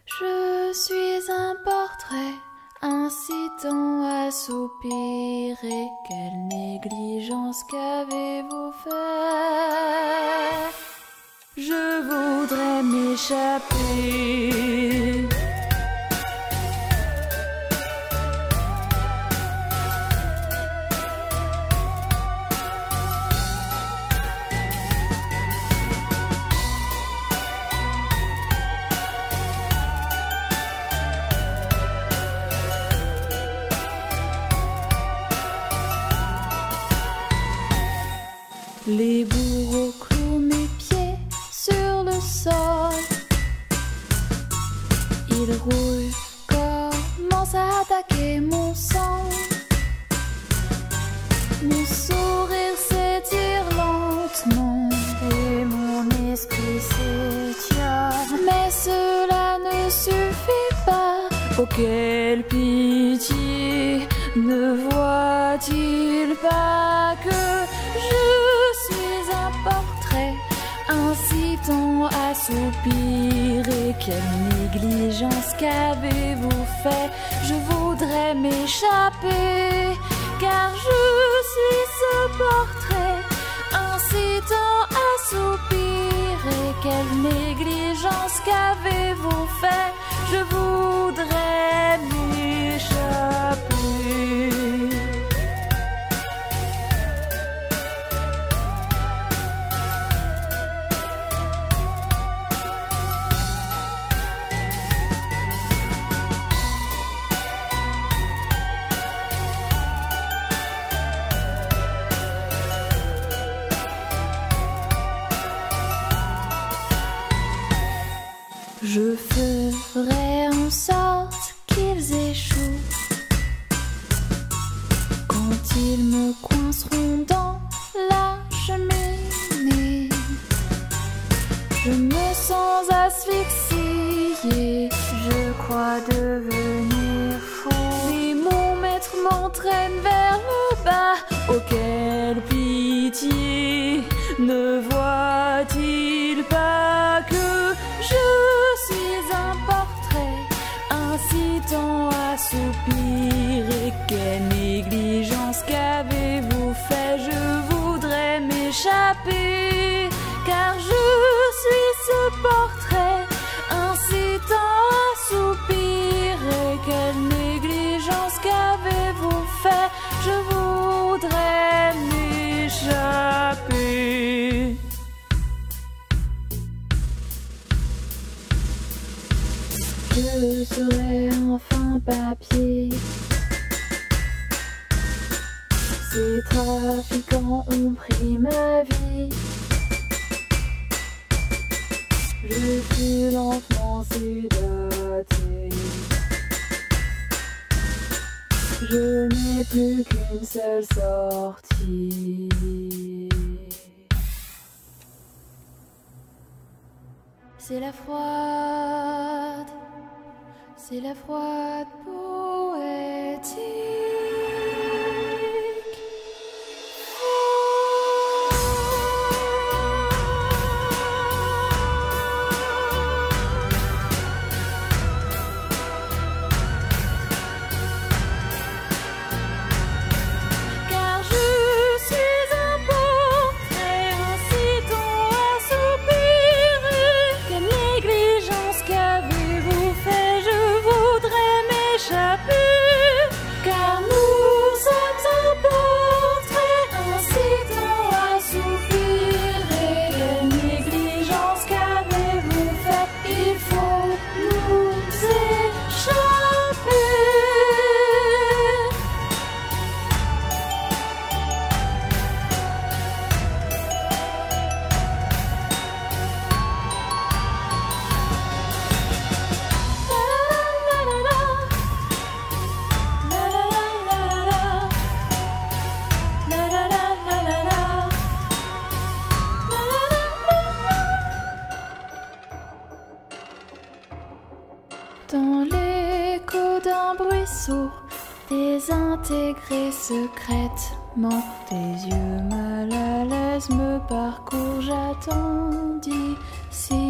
Je suis un portrait incitant à soupirer. Quelle négligence qu'avez-vous fait? Je voudrais m'échapper. Les bourreaux clouent mes pieds sur le sol. Ils roulent, commencent à attaquer mon sang. Mon sourire s'étire lentement et mon esprit s'étire. Mais cela ne suffit pas. Oh quelle pitié! Ne voit-il pas que portrait incitant à soupirer? Quelle négligence qu'avez-vous fait? Je voudrais m'échapper, car je suis ce portrait incitant à soupirer. Quelle négligence qu'avez-vous fait? Je voudrais m'échapper. Je ferai en sorte qu'ils échouent quand ils me coinceront dans la cheminée. Je me sens asphyxiée, je crois devenir fou. Mais mon maître m'entraîne vers le bas. Oh quelle pitié! Ne voit-il pas que je suis un portrait incitant à soupirer? Quelle négligence qu'avez-vous fait? Je voudrais m'échapper, car je suis ce portrait incitant à soupirer. Quelle négligence qu'avez-vous fait? Je voudrais m'échapper. Je serai enfin papier. Ces trafiquants ont pris ma vie. Je suis lentement sédaté. Je n'ai plus qu'une seule sortie. C'est la froide. C'est la froide poétique. Car je suis un portrait incitant à soupirer. Quelle négligence qu'avez-vous fait? Je voudrais m'échapper, car nous sommes un portrait incitant à soupirer. Quelle négligence qu'avez-vous fait? Il faut nous échapper. Dans l'écho d'un bruit sourd, désintégré secrètement, tes yeux mal à l'aise me parcourent, j'attends d'ici